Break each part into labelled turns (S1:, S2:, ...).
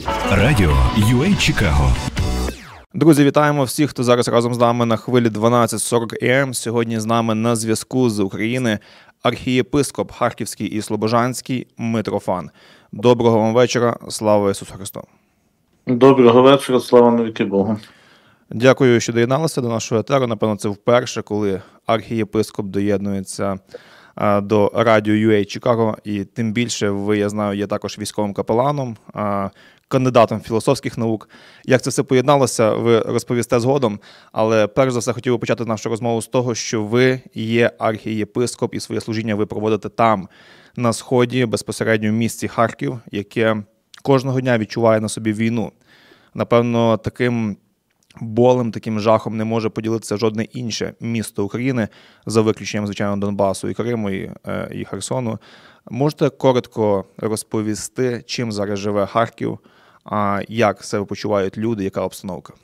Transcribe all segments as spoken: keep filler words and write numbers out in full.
S1: Радіо ю ей Чикаго.
S2: Друзі, вітаємо всіх, хто зараз разом з нами на хвилі дванадцять сорок ей ем. Сьогодні з нами на зв'язку з України архієпископ Харківський і Слобожанський Митрофан. Доброго вам вечора, слава Ісусу Христу.
S3: Доброго вечора, слава навіки Богу.
S2: Дякую, що доєдналися до нашого етеру. Напевно, це вперше, коли архієпископ доєднується до радіо ю ей Чикаго. І тим більше ви, я знаю, є також військовим капеланом, кандидатом філософських наук. Як це все поєдналося, ви розповісте згодом. Але перш за все хотів би почати нашу розмову з того, що ви є архієпископ і своє служіння ви проводите там, на Сході, безпосередньо в місті Харків, яке кожного дня відчуває на собі війну. Напевно, таким болем, таким жахом не може поділитися жодне інше місто України, за виключенням, звичайно, Донбасу і Криму, і, і Херсону. Можете коротко розповісти, чим зараз живе Харків, а як себе почувають люди, яка обстановка?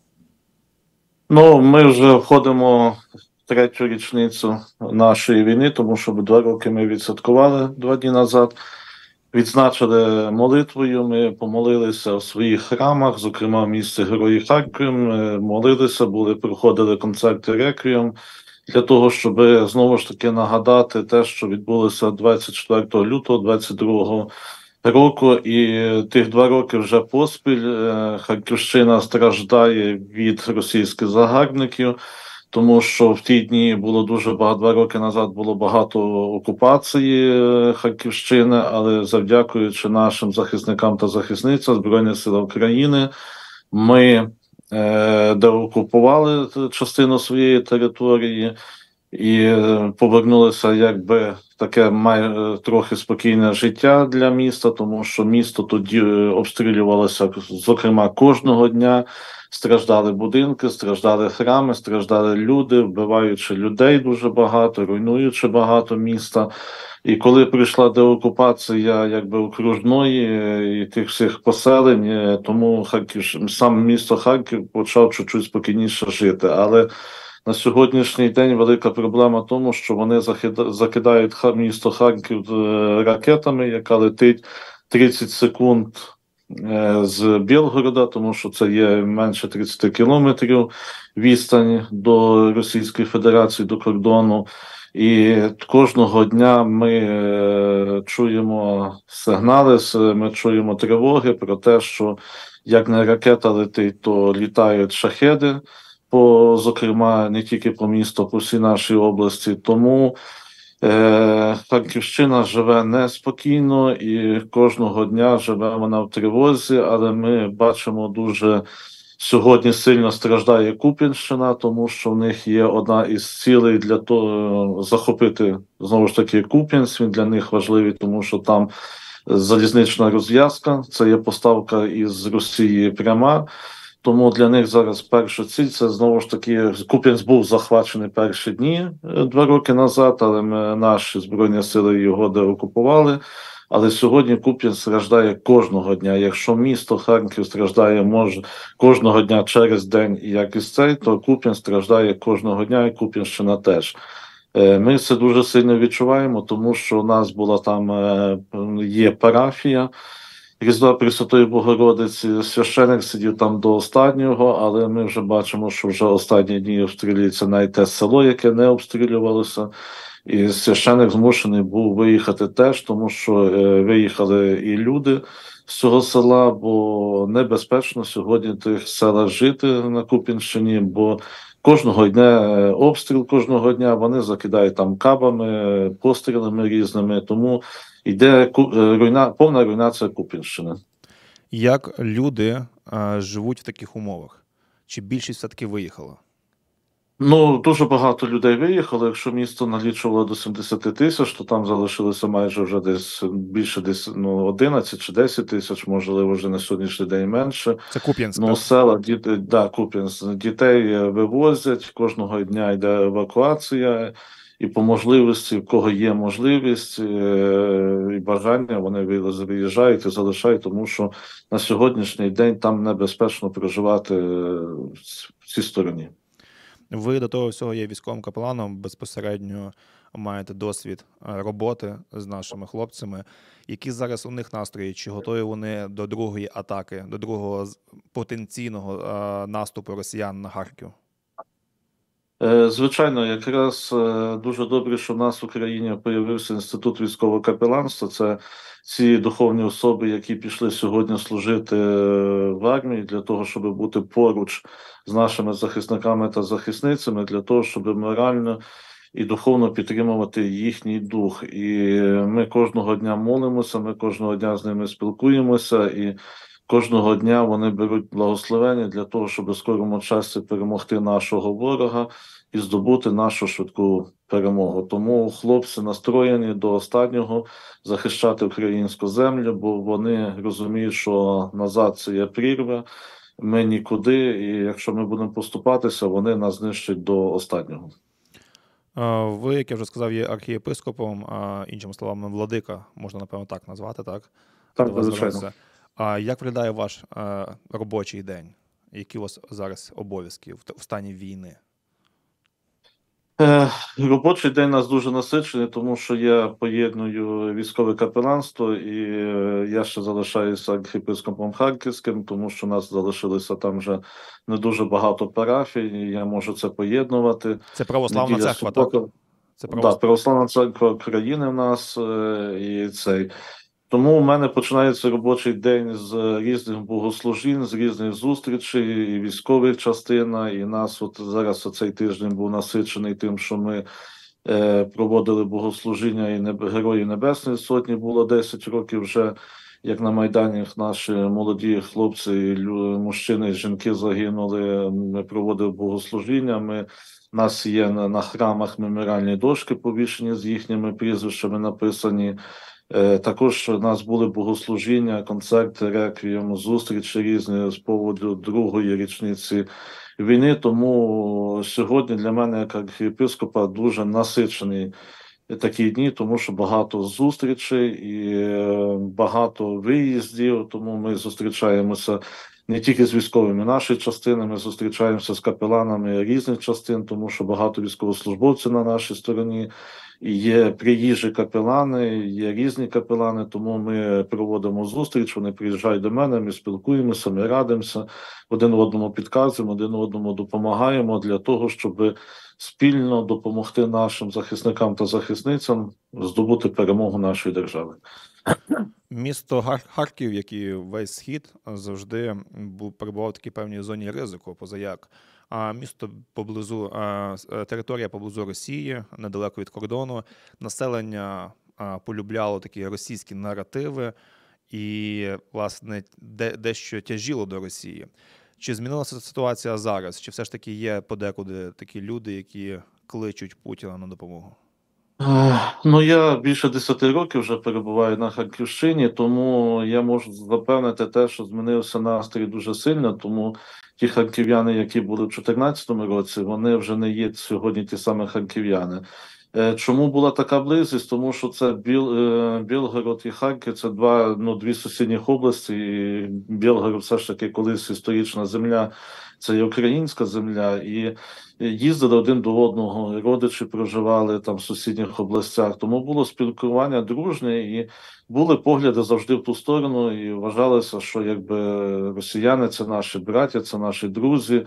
S3: Ну, ми вже входимо в третю річницю нашої війни, тому що два роки ми відсвяткували два дні назад. Відзначили молитвою, ми помолилися в своїх храмах, зокрема в місті Герої Харків, ми молилися, були, проходили концерти реквієм, для того, щоб знову ж таки нагадати те, що відбулося двадцять четвертого лютого двадцять другого року, і тих два роки вже поспіль Харківщина страждає від російських загарбників, тому що в ті дні було дуже багато, два роки назад було багато окупації Харківщини, але завдякуючи нашим захисникам та захисницям Збройних сил України, ми е, деокупували частину своєї території і повернулося якби таке май, трохи спокійне життя для міста, тому що місто тоді обстрілювалося, зокрема, кожного дня. Страждали будинки, страждали храми, страждали люди, вбиваючи людей дуже багато, руйнуючи багато міста. І коли прийшла деокупація якби окружної і тих всіх поселень, тому Харків, сам місто Харків почав чуть-чуть спокійніше жити. Але на сьогоднішній день велика проблема в тому, що вони закидають місто Харків ракетами, яка летить тридцять секунд з Білгорода, тому що це є менше тридцять кілометрів відстань до Російської Федерації, до кордону. І кожного дня ми чуємо сигнали, ми чуємо тривоги про те, що як не ракета летить, то літають шахеди, по, зокрема, не тільки по місту, по всій нашій області. Тому Е, Харківщина живе неспокійно і кожного дня живе вона в тривозі, але ми бачимо дуже сьогодні сильно страждає Куп'янщина, тому що в них є одна із цілей для того захопити знову ж таки Куп'янськ. Він для них важливий, тому що там залізнична розв'язка, це є поставка із Росії пряма. Тому для них зараз перша ціль – це знову ж таки, Куп'янськ був захвачений перші дні два роки назад, але ми, наші Збройні сили його деокупували. Але сьогодні Куп'янськ страждає кожного дня. Якщо місто Харків страждає може кожного дня через день, як і цей, то Куп'янськ страждає кожного дня, і Куп'янщина теж. Ми це дуже сильно відчуваємо, тому що у нас була там, є парафія Різдва Пресвятої Богородиці, священик сидів там до останнього, але ми вже бачимо, що вже останні дні обстрілюється навіть те село, яке не обстрілювалося. І священик змушений був виїхати теж, тому що е, виїхали і люди з цього села, бо небезпечно сьогодні в тих селах жити на Куп'янщині, бо кожного дня обстріл, кожного дня вони закидають там кабами, пострілами різними, тому йде руйна, повна руйнація Куп'янщини.
S2: Як люди а, живуть в таких умовах? Чи більшість все-таки виїхала?
S3: Ну, дуже багато людей виїхало. Якщо місто налічувало до сімдесят тисяч, то там залишилося майже вже десь більше десь ну, одинадцять чи десять тисяч, можливо, вже на сьогоднішній день менше.
S2: Це Куп'янськ,
S3: Ну,
S2: так?
S3: села, діти, да, Куп'янськ. Дітей вивозять, кожного дня йде евакуація, і по можливості, в кого є можливість і бажання, вони виїжджають і залишають, тому що на сьогоднішній день там небезпечно проживати в цій стороні.
S2: Ви до того всього є військовим капеланом, безпосередньо маєте досвід роботи з нашими хлопцями. Які зараз у них настрої? Чи готові вони до другої атаки, до другого потенційного наступу росіян на Харків?
S3: Звичайно, якраз дуже добре, що в нас в Україні появився інститут військового капеланства. Це ці духовні особи, які пішли сьогодні служити в армії для того, щоб бути поруч з нашими захисниками та захисницями, для того, щоб морально і духовно підтримувати їхній дух. І ми кожного дня молимося, ми кожного дня з ними спілкуємося, і кожного дня вони беруть благословення для того, щоб у скорому часі перемогти нашого ворога і здобути нашу швидку перемогу. Тому хлопці настроєні до останнього захищати українську землю, бо вони розуміють, що назад це є прірва, ми нікуди, і якщо ми будемо поступатися, вони нас знищать до останнього.
S2: Ви, як я вже сказав, є архієпископом, а іншими словами, владика, можна, напевно, так назвати, так?
S3: Так, звичайно.
S2: А як виглядає ваш а, робочий день? Які у вас зараз обов'язки в, в стані війни?
S3: Е, робочий день у нас дуже насичений, тому що я поєдную військове капеланство і я ще залишаюся архієпископом Харківським, тому що у нас залишилося там вже не дуже багато парафій, і я можу це поєднувати.
S2: Це православна
S3: Неділя,
S2: церква,
S3: субота.
S2: так? Це
S3: православ... да, православна церква України в нас і цей. Тому у мене починається робочий день з різних богослужінь, з різних зустрічей, і військових частина, і нас от зараз оцей тиждень був насичений тим, що ми е, проводили богослужіння і не, Герої Небесної Сотні, було десять років вже, як на Майдані наші молоді хлопці, мужчини і жінки загинули, ми проводили богослужіння, ми у нас є на, на храмах меморіальні дошки повішені з їхніми прізвищами написані. Також у нас були богослужіння, концерти, реквієм, зустрічі різні з поводу другої річниці війни. Тому сьогодні для мене, як архієпископа, дуже насичений такі дні, тому що багато зустрічей і багато виїздів, тому ми зустрічаємося не тільки з військовими нашої частини, ми зустрічаємося з капеланами різних частин, тому що багато військовослужбовців на нашій стороні. І є приїжджі капелани, є різні капелани, тому ми проводимо зустріч, вони приїжджають до мене, ми спілкуємося, ми радимося, один одному підказуємо, один одному допомагаємо для того, щоб спільно допомогти нашим захисникам та захисницям здобути перемогу нашої держави.
S2: Місто Харків, як і весь Схід, завжди був перебував в такій певній зоні ризику, позаяк. А місто поблизу, а, територія поблизу Росії, недалеко від кордону, населення а, полюбляло такі російські наративи і, власне, де, дещо тяжіло до Росії. Чи змінилася ситуація зараз? Чи все ж таки є подекуди такі люди, які кличуть Путіна на допомогу?
S3: Ну, я більше десяти років вже перебуваю на Харківщині, тому я можу запевнити те, що змінився настрій дуже сильно, тому ті харків'яни, які були в дві тисячі чотирнадцятому році, вони вже не є сьогодні ті самі харків'яни. Чому була така близькість? Тому що це Біл, Білгород і Харків, це два, ну, дві сусідніх області, і Білгород все ж таки колись історична земля, це і українська земля, і їздили один до одного, родичі проживали там в сусідніх областях, тому було спілкування дружнє, і були погляди завжди в ту сторону, і вважалося, що якби росіяни – це наші браття, це наші друзі.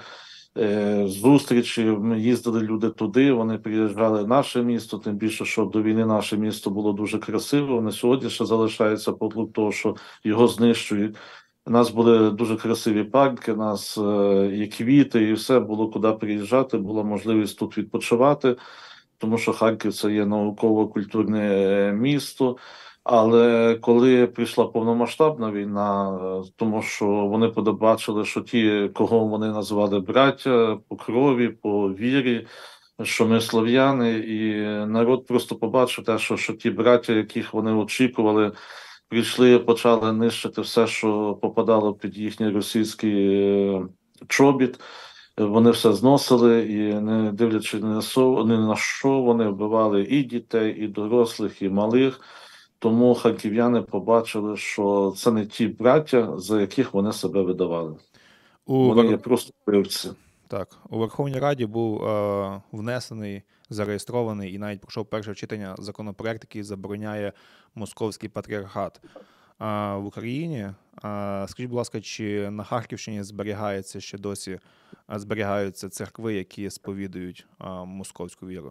S3: Зустрічі, ми їздили люди туди, вони приїжджали в наше місто, тим більше, що до війни наше місто було дуже красиво, на сьогодні ще залишається подлук того, що його знищують. У нас були дуже красиві парки, у нас і квіти, і все, було куди приїжджати, була можливість тут відпочивати, тому що Харків – це є науково-культурне місто. Але коли прийшла повномасштабна війна, тому що вони побачили, що ті, кого вони називали браття по крові, по вірі, що ми слов'яни, і народ просто побачив те, що, що ті браття, яких вони очікували, прийшли і почали нищити все, що попадало під їхній російський чобіт. Вони все зносили і, не дивлячись ні на що, вони вбивали і дітей, і дорослих, і малих. Тому харків'яни побачили, що це не ті браття, за яких вони себе видавали. У... Вони є просто вбивці.
S2: Так, у Верховній Раді був е, внесений, зареєстрований і навіть пройшов перше читання законопроект, який забороняє московський патріархат. А в Україні, а, скажіть, будь ласка, чи на Харківщині зберігається ще досі, а, зберігаються церкви, які сповідують а, московську віру?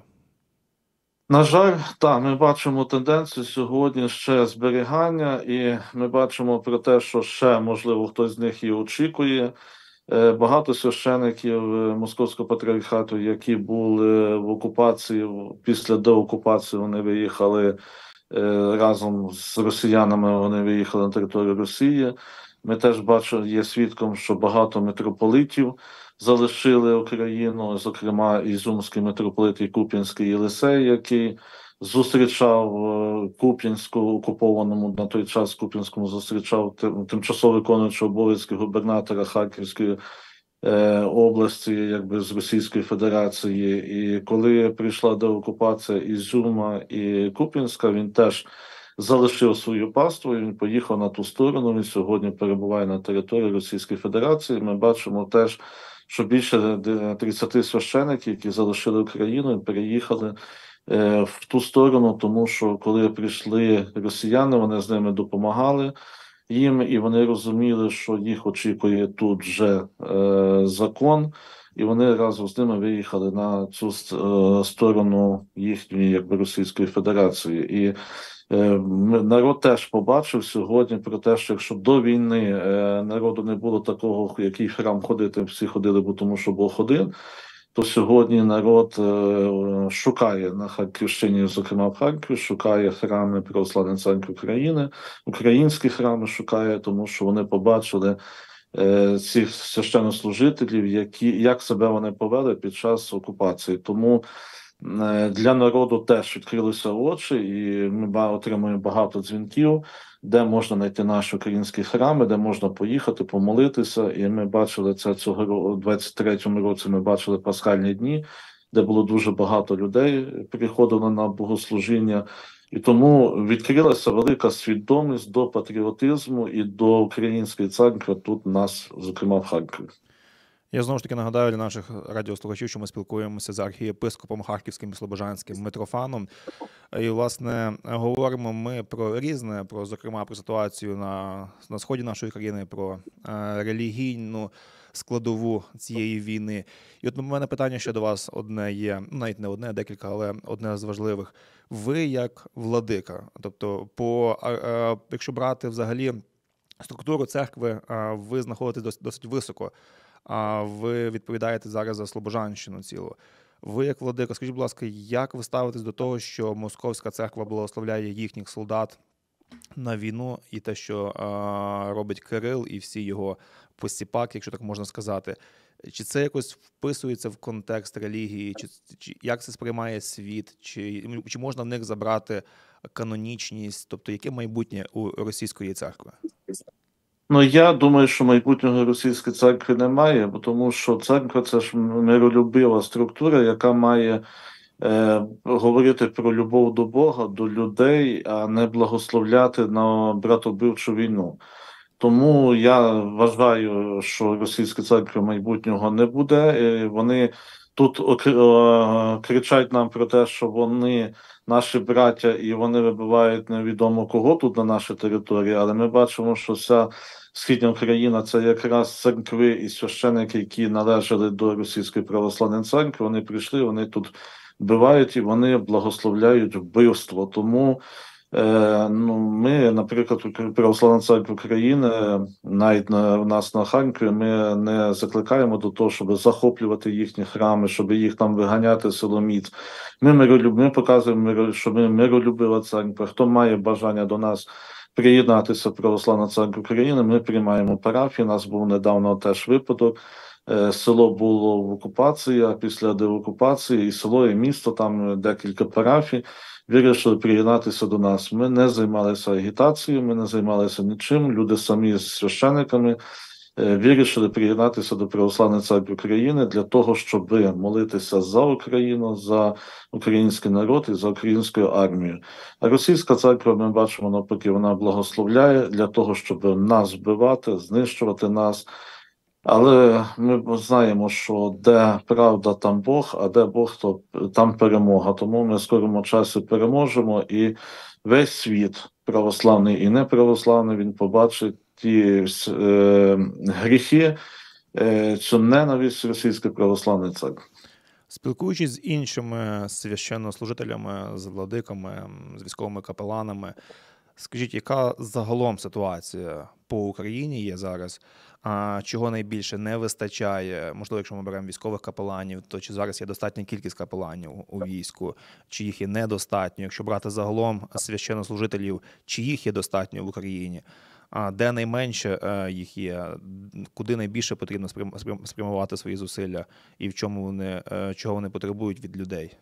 S3: На жаль, так, ми бачимо тенденцію сьогодні ще зберігання, і ми бачимо про те, що ще, можливо, хтось з них і очікує. Е, Багато священиків е, Московського патріархату, які були в окупації, в- після деокупації вони виїхали е, разом з росіянами, вони виїхали на територію Росії. Ми теж бачимо, є свідком, що багато митрополитів залишили Україну, зокрема Ізюмський митрополит і Куп'янський Єлисей, який зустрічав е, Куп'янську окупованому на той час Куп'янському зустрічав тим- тимчасово виконуючого обов'язки губернатора Харківської е, області, якби з Російської Федерації. І коли прийшла деокупація Ізюма і Куп'янська, він теж залишив свою паству, і він поїхав на ту сторону. Він сьогодні перебуває на території Російської Федерації. Ми бачимо теж, що більше тридцять священиків, які залишили Україну, і переїхали е, в ту сторону, тому що коли прийшли росіяни, вони з ними допомагали їм, і вони розуміли, що їх очікує тут вже е, закон, і вони разом з ними виїхали на цю е, сторону їхньої, якби, Російської Федерації. І е, народ теж побачив сьогодні про те, що якщо до війни е, народу не було такого, в який храм ходити, всі ходили, бо тому що Бог один, то сьогодні народ е, шукає на Харківщині, зокрема в Харкові, шукає храми Православної Церкви України, українські храми шукає, тому що вони побачили е, цих священнослужителів, які, як себе вони повели під час окупації. Тому е, для народу теж відкрилися очі, і ми ба- отримуємо багато дзвінків, де можна знайти наші українські храми, де можна поїхати, помолитися. І ми бачили це цього року, у двадцять третьому році ми бачили пасхальні дні, де було дуже багато людей, приходило на богослужіння. І тому відкрилася велика свідомість до патріотизму і до української церкви тут у нас, зокрема в Харкові.
S2: Я знову ж таки нагадаю для наших радіослухачів, що ми спілкуємося з архієпископом Харківським і Слобожанським Митрофаном. І, власне, говоримо ми про різне, про, зокрема, про ситуацію на, на сході нашої країни, про е, релігійну складову цієї війни. І от у мене питання ще до вас одне є, ну, навіть не одне, а декілька, але одне з важливих. Ви як владика, тобто, по, е, е, якщо брати взагалі структуру церкви, е, ви знаходитесь досить, досить високо. А ви відповідаєте зараз за Слобожанщину цілу. Ви, як владика, скажіть, будь ласка, як ви ставитесь до того, що Московська церква благословляє їхніх солдат на війну і те, що а, робить Кирил і всі його посіпаки, якщо так можна сказати? Чи це якось вписується в контекст релігії? Чи, чи як це сприймає світ? Чи, чи можна в них забрати канонічність? Тобто, яке майбутнє у російської церкви?
S3: Ну, я думаю, що майбутнього російської церкви немає, бо тому що церква – це ж миролюбива структура, яка має е, говорити про любов до Бога, до людей, а не благословляти на братовбивчу війну. Тому я вважаю, що російської церкви майбутнього не буде. І вони тут о, кричать нам про те, що вони наші браття, і вони вибивають невідомо кого тут на нашій території, але ми бачимо, що вся Східна Україна – це якраз церкви і священики, які належали до Російської православної церкви. Вони прийшли, вони тут вбивають і вони благословляють вбивство. Тому е, ну, ми, наприклад, Православна церква України, навіть на, у нас на Харкові, ми не закликаємо до того, щоб захоплювати їхні храми, щоб їх там виганяти силоміць. Ми, миролюб... ми показуємо, що ми миролюбива церква. Хто має бажання до нас приєднатися в Православну церкву України, ми приймаємо парафії. У нас був недавно теж випадок. Село було в окупації, а після деокупації і село, і місто, там декілька парафій, вирішили приєднатися до нас. Ми не займалися агітацією, ми не займалися нічим. Люди самі з священиками вирішили приєднатися до Православної церкви України для того, щоб молитися за Україну, за український народ і за українську армію. А російська церква, ми бачимо, навпаки, вона благословляє для того, щоб нас вбивати, знищувати нас. Але ми знаємо, що де правда, там Бог, а де Бог, то там перемога. Тому ми в скорому часі переможемо, і весь світ, православний і неправославний, він побачить ті е, гріхи, е, цю ненависть Російської православної церкви.
S2: Спілкуючись з іншими священнослужителями, з владиками, з військовими капеланами, скажіть, яка загалом ситуація по Україні є зараз? А чого найбільше не вистачає? Можливо, якщо ми беремо військових капеланів, то чи зараз є достатня кількість капеланів у війську, чи їх є недостатньо? Якщо брати загалом священнослужителів, чи їх є достатньо в Україні? А де найменше їх є? Куди найбільше потрібно спрямувати свої зусилля? І в чому вони, чого вони потребують від людей?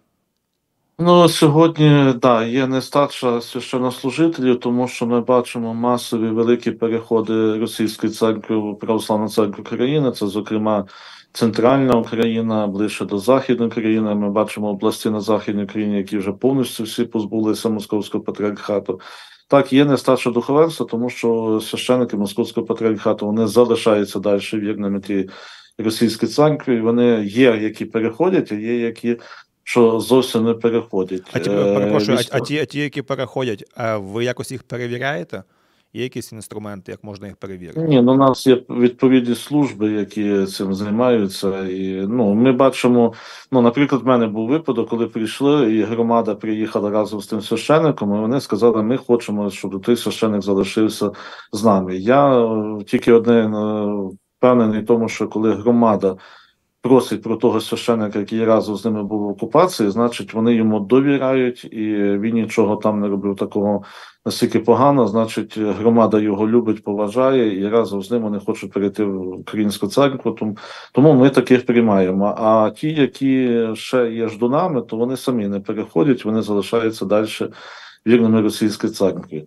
S3: Ну, сьогодні, да, є нестача священнослужителів, тому що ми бачимо масові великі переходи Російської церкви в Православну церкву України, це, зокрема, центральна Україна, ближче до Західної України. Ми бачимо області на Західній Україні, які вже повністю всі позбулися Московського патріархату. Так, є нестача духовенства, тому що священники Московського патріархату, вони залишаються далі вірними тій Російській церкві, вони є, які переходять, а є, які що зовсім не переходять.
S2: А ті, перепрошую, а, а, ті, а ті, які переходять, ви якось їх перевіряєте? Є якісь інструменти, як можна їх перевірити?
S3: Ні, ну у нас є відповідні служби, які цим займаються. І, ну, ми бачимо, ну, наприклад, в мене був випадок, коли прийшли, і громада приїхала разом з тим священником, і вони сказали, ми хочемо, щоб той священник залишився з нами. Я тільки одне впевнений в тому, що коли громада просить про того священника, який разом з ними був в окупації, значить, вони йому довіряють, і він нічого там не робив такого настільки погано, значить, громада його любить, поважає, і разом з ним вони хочуть перейти в українську церкву, тому, тому ми таких приймаємо. А ті, які ще є ждунами, то вони самі не переходять, вони залишаються далі вірними російській церкві.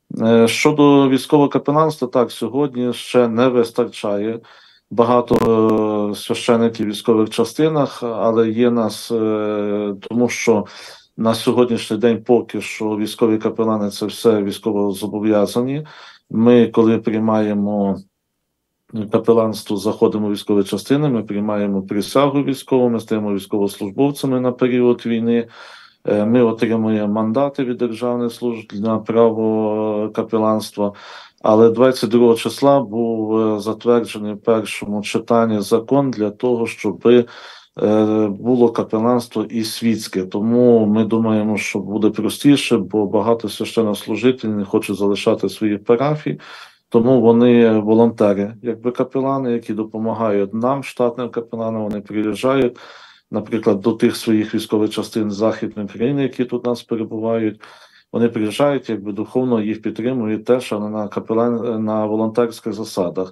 S3: Щодо військового капеланства, так, сьогодні ще не вистачає багато священиків в військових частинах, але є нас, тому що на сьогоднішній день поки що військові капелани – це все військово зобов'язані. Ми, коли приймаємо капеланство, заходимо в військові частини, ми приймаємо присягу військову, ми стаємо військовослужбовцями на період війни. Ми отримуємо мандати від державних служб на право капеланства. Але двадцять другого числа був затверджений в першому читанні закон для того, щоб було капеланство і світське. Тому ми думаємо, що буде простіше, бо багато священнослужителів не хочуть залишати свої парафії. Тому вони волонтери, якби капелани, які допомагають нам, штатним капеланам, вони приїжджають, наприклад, до тих своїх військових частин Західної країни, які тут у нас перебувають. Вони приїжджають, якби духовно їх підтримують теж, але на капелан, на волонтерських засадах.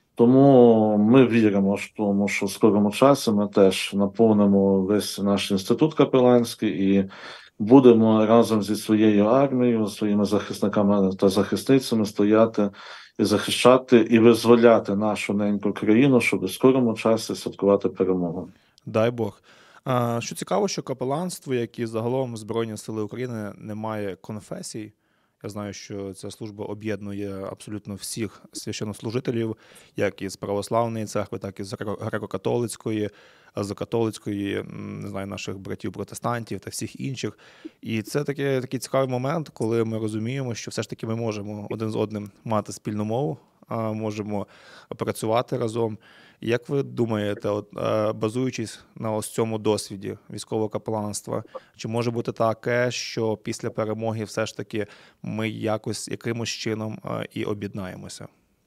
S3: Тому ми віримо в тому, що в скорому часі ми теж наповнимо весь наш інститут капеланський і будемо разом зі своєю армією, своїми захисниками та захисницями стояти і захищати, і визволяти нашу неньку країну, щоб в скорому часі святкувати перемогу.
S2: Дай Бог. Що цікаво, що капеланство, як і загалом Збройні Сили України, не має конфесій. Я знаю, що ця служба об'єднує абсолютно всіх священнослужителів, як із православної церкви, так і з греко-католицької, з католицької, не знаю, наших братів-протестантів та всіх інших. І це такий, такий цікавий момент, коли ми розуміємо, що все ж таки ми можемо один з одним мати спільну мову, можемо працювати разом. Як ви думаєте, от, базуючись на ось цьому досвіді військового капеланства, чи може бути таке, що після перемоги все ж таки ми якось, якимось чином і об'єднаємося?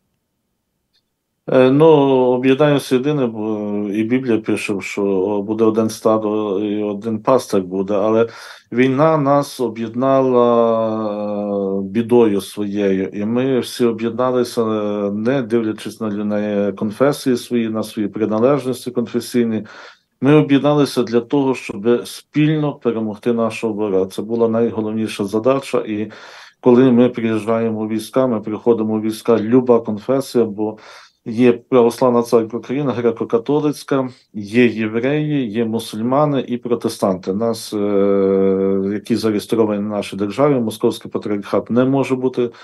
S3: Ну, об'єднаємося єдине, бо і Біблія пише, що буде один стадо і один пастир буде, але війна нас об'єднала бідою своєю, і ми всі об'єдналися, не дивлячись на конфесії свої, на свої приналежності конфесійні. Ми об'єдналися для того, щоб спільно перемогти нашого ворога. Це була найголовніша задача, і коли ми приїжджаємо у війська, ми приходимо у війська, люба конфесія, бо є Православна церква України, греко-католицька, є євреї, є мусульмани і протестанти. Нас, які зареєстровані в нашій державі, Московський патріархат не може бути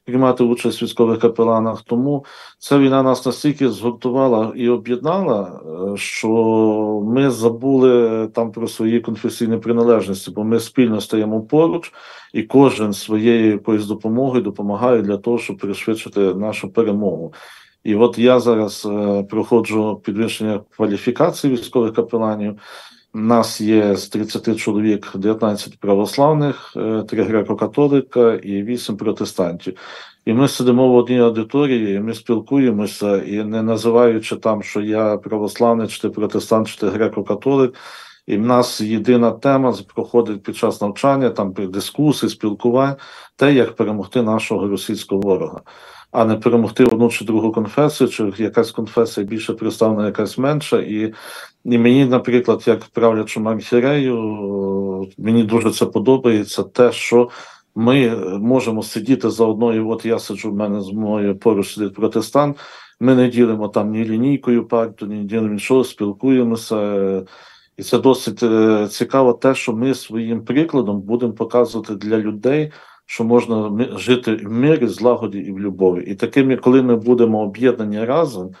S3: приймати участь в військових капеланах. Тому ця війна нас настільки згуртувала і об'єднала, що ми забули там про свої конфесійні приналежності, бо ми спільно стаємо поруч, і кожен своєю якоюсь допомогою допомагає для того, щоб пришвидшити нашу перемогу. І от я зараз е, проходжу підвищення кваліфікації військових капеланів. У нас є з тридцяти чоловік дев'ятнадцять православних, три греко-католика і вісім протестантів. І ми сидимо в одній аудиторії, і ми спілкуємося, і не називаючи там, що я православний, чи ти протестант, чи ти греко-католик. І в нас єдина тема проходить під час навчання, там дискусій, спілкувань, те, як перемогти нашого російського ворога. А не перемогти одну чи другу конфесію, чи якась конфесія більше представлена, якась менша. І, і мені, наприклад, як правлячому архієрею, мені дуже це подобається, те, що ми можемо сидіти за одною, от я сиджу, в мене з мною поруч сидить протестант, ми не ділимо там ні лінійкою партію, ні ділимо нічого, спілкуємося. І це досить цікаво те, що ми своїм прикладом будемо показувати для людей, що можна жити в мирі, злагоді і в любові. І такими, коли ми будемо об'єднані разом,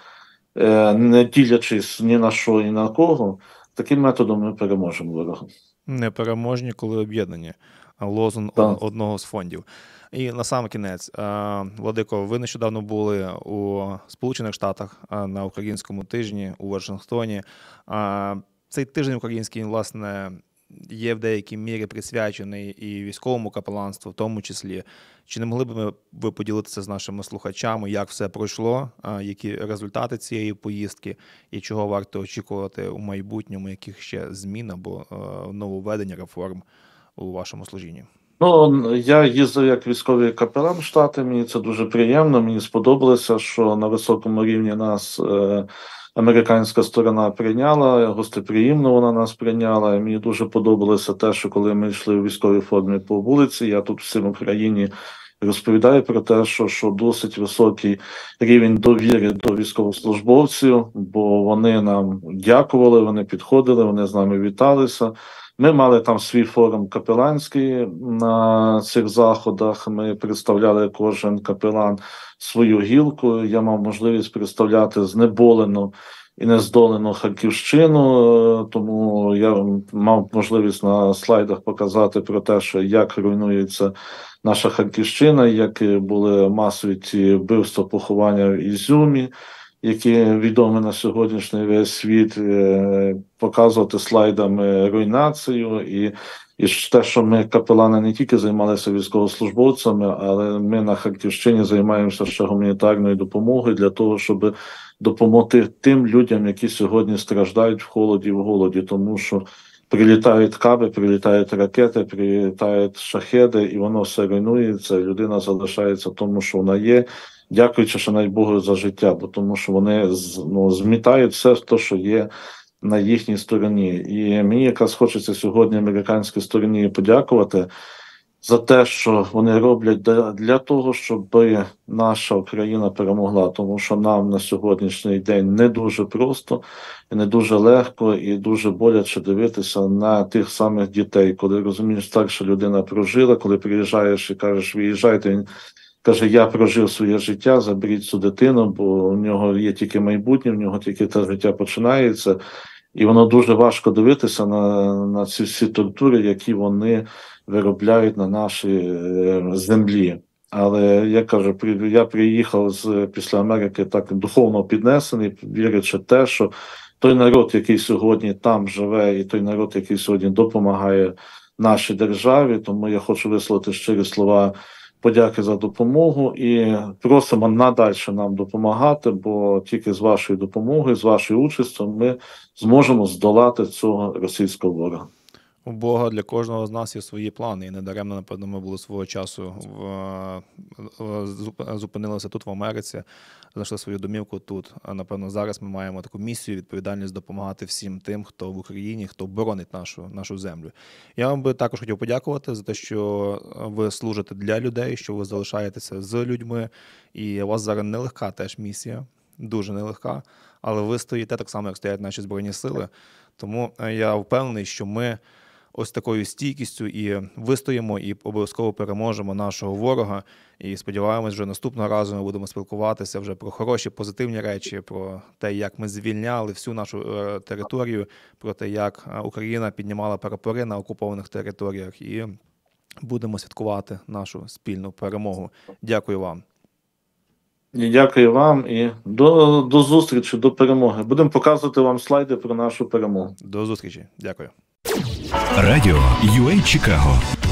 S3: не ділячись ні на що і на кого, таким методом ми переможемо ворога.
S2: Непереможні, коли об'єднані. Лозунг
S3: Так.
S2: одного з фондів. І на сам кінець, Владико, ви нещодавно були у Сполучених Штатах на українському тижні у Вашингтоні. Цей тиждень український, власне, є в деякій мірі присвячений і військовому капеланству, в тому числі. Чи не могли б ви поділитися з нашими слухачами, як все пройшло, які результати цієї поїздки і чого варто очікувати у майбутньому, яких ще змін або нововведень, реформ у вашому служінні?
S3: Ну, я їздив як військовий капелан в Штати, мені це дуже приємно, мені сподобалося, що на високому рівні нас е, американська сторона прийняла, гостеприємно вона нас прийняла, і мені дуже подобалося те, що коли ми йшли у військовій формі по вулиці, я тут всім в Україні розповідаю про те, що, що досить високий рівень довіри до військовослужбовців, бо вони нам дякували, вони підходили, вони з нами віталися. Ми мали там свій форум капеланський на цих заходах, ми представляли кожен капелан свою гілку, я мав можливість представляти знеболену і нездолену Харківщину, тому я мав можливість на слайдах показати про те, що як руйнується наша Харківщина, як були масові ті вбивства, поховання в Ізюмі, які відомі на сьогоднішній весь світ, показувати слайдами руйнацію і, і те, що ми капелани не тільки займалися військовослужбовцями, але ми на Харківщині займаємося ще гуманітарною допомогою для того, щоб допомогти тим людям, які сьогодні страждають в холоді, в голоді, тому що прилітають каби, прилітають ракети, прилітають шахеди, і воно все руйнується, людина залишається в тому, що вона є, дякуючи ще навіть Богу за життя, бо тому що вони ну, змітають все те, що є на їхній стороні. І мені якраз хочеться сьогодні американській стороні подякувати за те, що вони роблять для того, щоб наша Україна перемогла, тому що нам на сьогоднішній день не дуже просто, і не дуже легко, і дуже боляче дивитися на тих самих дітей, коли розумієш, старша людина прожила, коли приїжджаєш і кажеш, виїжджайте, він каже, я прожив своє життя, заберіть цю дитину, бо в нього є тільки майбутнє, в нього тільки те життя починається. І воно дуже важко дивитися на, на ці всі тортури, які вони виробляють на нашій землі. Але я кажу, я приїхав з після Америки так духовно піднесений, вірячи те, що той народ, який сьогодні там живе, і той народ, який сьогодні допомагає нашій державі, тому я хочу висловити щирі слова подяки за допомогу і просимо надальше нам допомагати, бо тільки з вашою допомогою, з вашою участю ми зможемо здолати цього російського ворога.
S2: У Бога для кожного з нас є свої плани, і недаремно, напевно, ми були свого часу в, зупинилися тут, в Америці, знайшли свою домівку тут. А, напевно, зараз ми маємо таку місію, відповідальність допомагати всім тим, хто в Україні, хто боронить нашу, нашу землю. Я вам би також хотів подякувати за те, що ви служите для людей, що ви залишаєтеся з людьми, і у вас зараз нелегка теж місія, дуже нелегка, але ви стоїте так само, як стоять наші Збройні Сили. Тому я впевнений, що ми ось такою стійкістю і вистоїмо, і обов'язково переможемо нашого ворога. І сподіваємось, вже наступного разу ми будемо спілкуватися вже про хороші, позитивні речі, про те, як ми звільняли всю нашу територію, про те, як Україна піднімала прапори на окупованих територіях, і будемо святкувати нашу спільну перемогу. Дякую вам.
S3: І дякую вам, і до, до зустрічі, до перемоги. Будемо показувати вам слайди про нашу перемогу.
S2: До зустрічі. Дякую.
S1: Радіо ю ей Чикаго.